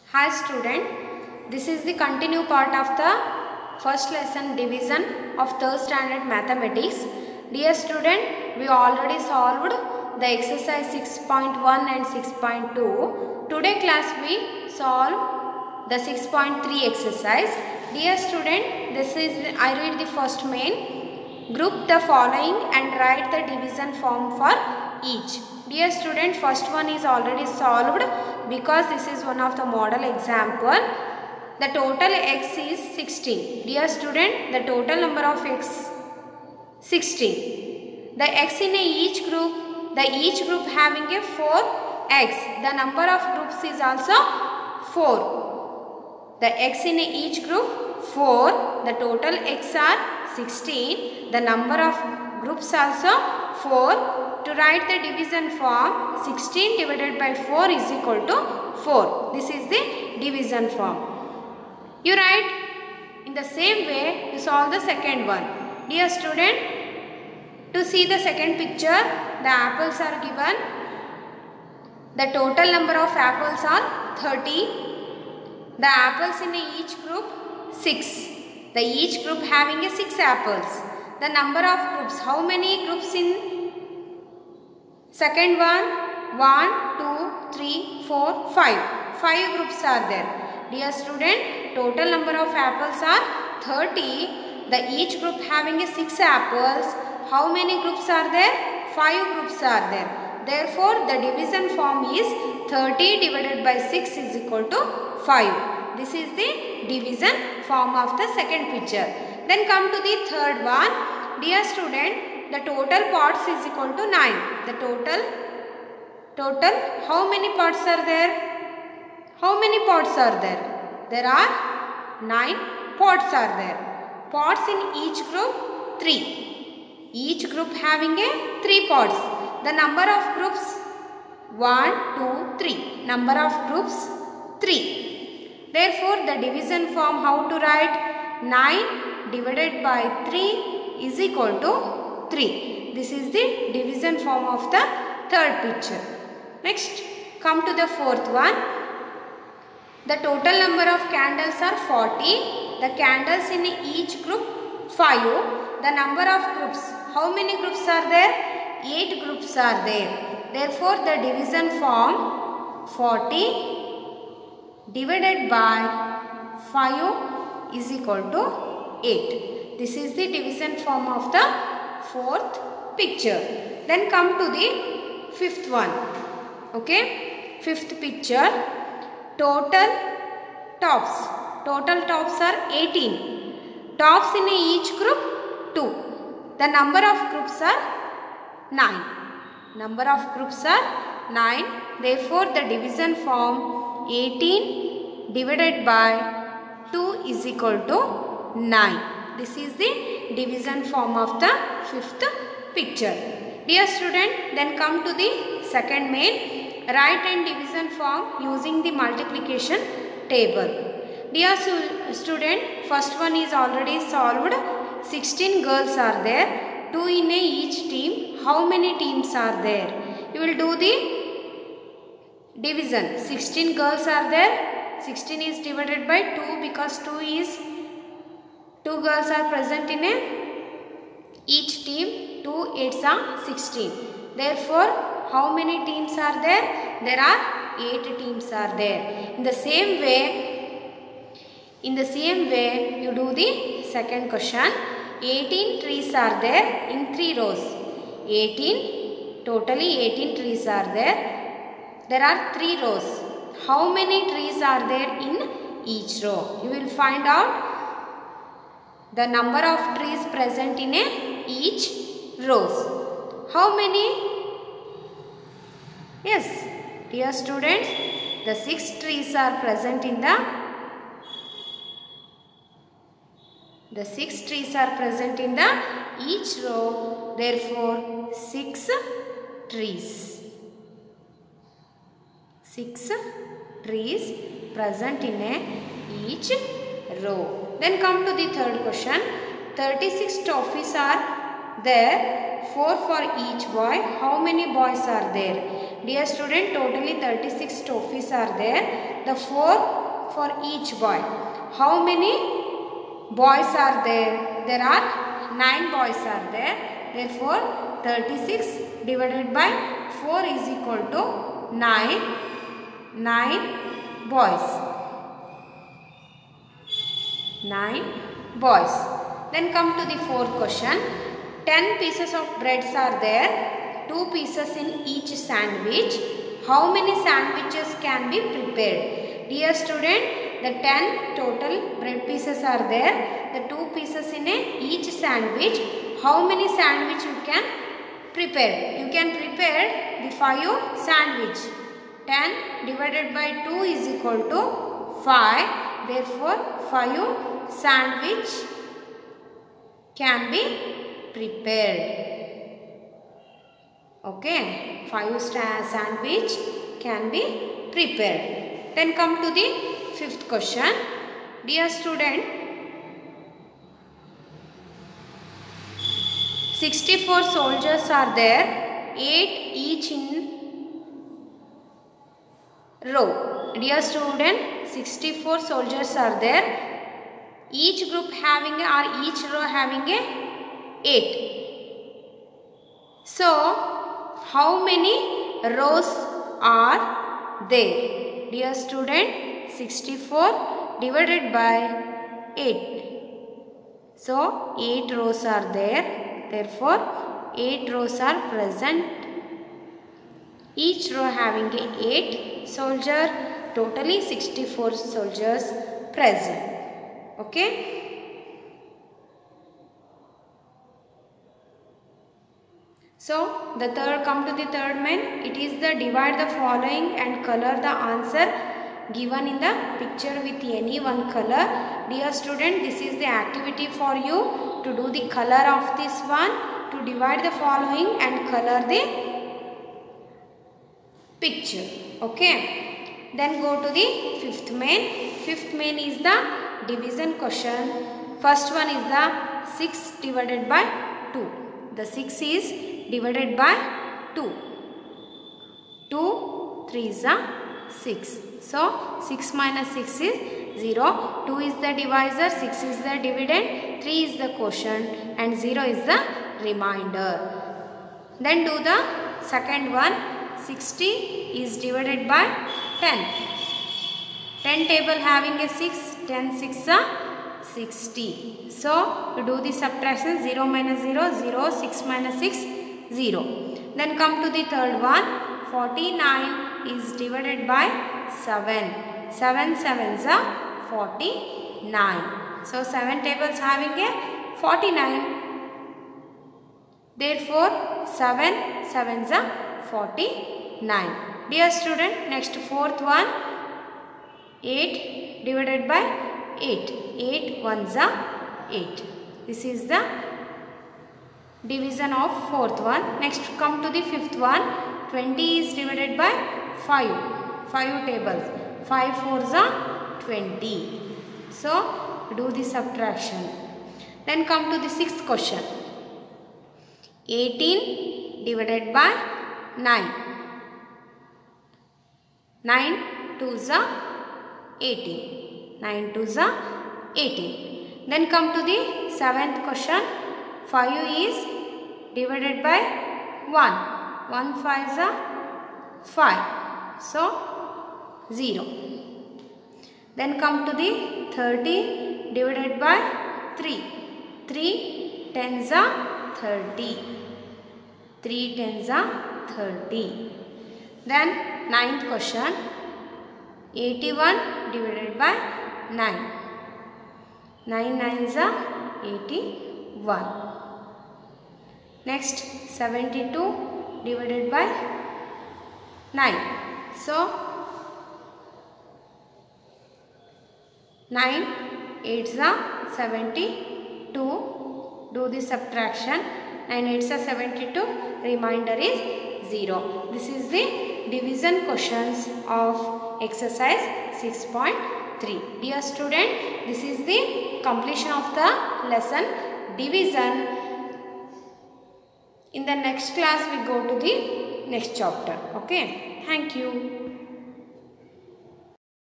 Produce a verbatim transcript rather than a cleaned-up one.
Hi student, this is the continue part of the first lesson division of third standard mathematics. Dear student, we already solved the exercise six point one and six point two. Today class we solve the six point three exercise. Dear student, this is I read the first main. Group the following and write the division form for each. Dear student, first one is already solved because this is one of the model example. The total x is sixteen. Dear student, the total number of x sixteen. The x in a each group, the each group having a four x. The number of groups is also four. The x in a each group four. The total x are sixteen. The number of groups also four. To write the division form, sixteen divided by four is equal to four. This is the division form. You write in the same way you solve the second one. Dear student, to see the second picture, the apples are given. The total number of apples are thirty. The apples in each group six. The each group having a six apples. The number of groups, how many groups in second one? one, two, three, four, five. five groups are there. Dear student, total number of apples are thirty. The each group having a six apples. How many groups are there? five groups are there. Therefore, the division form is thirty divided by six is equal to five. This is the division form of the second picture. Then come to the third one. Dear student, the total parts is equal to nine. The total, total, how many parts are there? How many parts are there? There are nine parts are there. Parts in each group, three. Each group having a three parts. The number of groups, one, two, three. Number of groups, three. Therefore, the division form, how to write? nine divided by three is equal to three. This is the division form of the third picture. Next, come to the fourth one. The total number of candles are forty. The candles in each group five. The number of groups, how many groups are there? eight groups are there. Therefore, the division form forty divided by five is equal to eight. This is the division form of the fourth picture. Then come to the fifth one. Okay. Fifth picture. Total tops. Total tops are eighteen. Tops in each group two. The number of groups are nine. Number of groups are nine. Therefore, the division form eighteen divided by two is equal to nine. This is the division form of the fifth picture. Dear student, then come to the second main. Write and division form using the multiplication table. Dear student, first one is already solved. sixteen girls are there. two in a each team. How many teams are there? You will do the division. sixteen girls are there. sixteen is divided by two because two is two girls are present in a each team. two eights are sixteen. Therefore, how many teams are there? There are eight teams are there. In the same way, in the same way, you do the second question. eighteen trees are there in three rows. eighteen, totally eighteen trees are there. There are three rows. How many trees are there in each row? You will find out the number of trees present in a each rows. How many? Yes, dear students, the six trees are present in the the six trees are present in the each row. Therefore, six trees. Six trees present in a each row. Then come to the third question. thirty-six toffees are there. four for each boy. How many boys are there? Dear student, totally thirty-six trophies are there. The four for each boy. How many boys are there? There are nine boys are there. Therefore, thirty-six divided by four is equal to nine. nine boys. nine boys. Then come to the fourth question. ten pieces of breads are there. two pieces in each sandwich. How many sandwiches can be prepared? Dear student, the ten total bread pieces are there. The two pieces in a each sandwich. How many sandwich you can prepare? You can prepare the five sandwich. ten divided by two is equal to five. Therefore, five sandwich can be prepared. Okay, five sandwich can be prepared. Then come to the fifth question. Dear student, sixty-four soldiers are there, eight each in row. Dear student, sixty-four soldiers are there. Each group having a, or each row having a eight. So, how many rows are there? Dear student, sixty-four divided by eight. So, eight rows are there. Therefore, eight rows are present. Each row having a eight soldier. Totally sixty-four soldiers present. Okay. So, the third, come to the third main. It is the divide the following and color the answer given in the picture with any one color. Dear student, this is the activity for you to do the color of this one, to divide the following and color the picture. Okay. Then go to the fifth main. Fifth main is the division question. First one is the six divided by two. The six is divided by two. two, three is the six. So, six minus six is zero. two is the divisor, six is the dividend, three is the quotient and zero is the remainder. Then do the second one. sixty is divided by ten. ten table having a six, ten six are sixty. So, you do the subtraction, zero minus zero, zero, six minus six, zero. Then come to the third one. forty-nine is divided by seven. seven sevens are forty-nine. So, seven tables having a forty-nine. Therefore, seven sevens are forty-nine. Dear student, next fourth one. eight divided by eight. eight ones are eight. This is the division of fourth one. Next come to the fifth one. twenty is divided by five. five tables. five fours are twenty. So, do the subtraction. Then come to the sixth question. eighteen divided by nine. nine twos are eighteen. nine twos are eighteen. Then come to the seventh question. five is divided by one. one fives are five. So, zero. Then come to the thirty divided by three. three tens are thirty. three tens are thirty. Then ninth question. eighty-one divided by nine. nine nines are eighty-one. Next, seventy-two divided by nine. So, nine eights are seventy-two. Do the subtraction. nine eights are seventy-two. Remainder is zero. This is the division questions of exercise six point three. Dear student, this is the completion of the lesson division. In the next class we go to the next chapter. Okay. Thank you.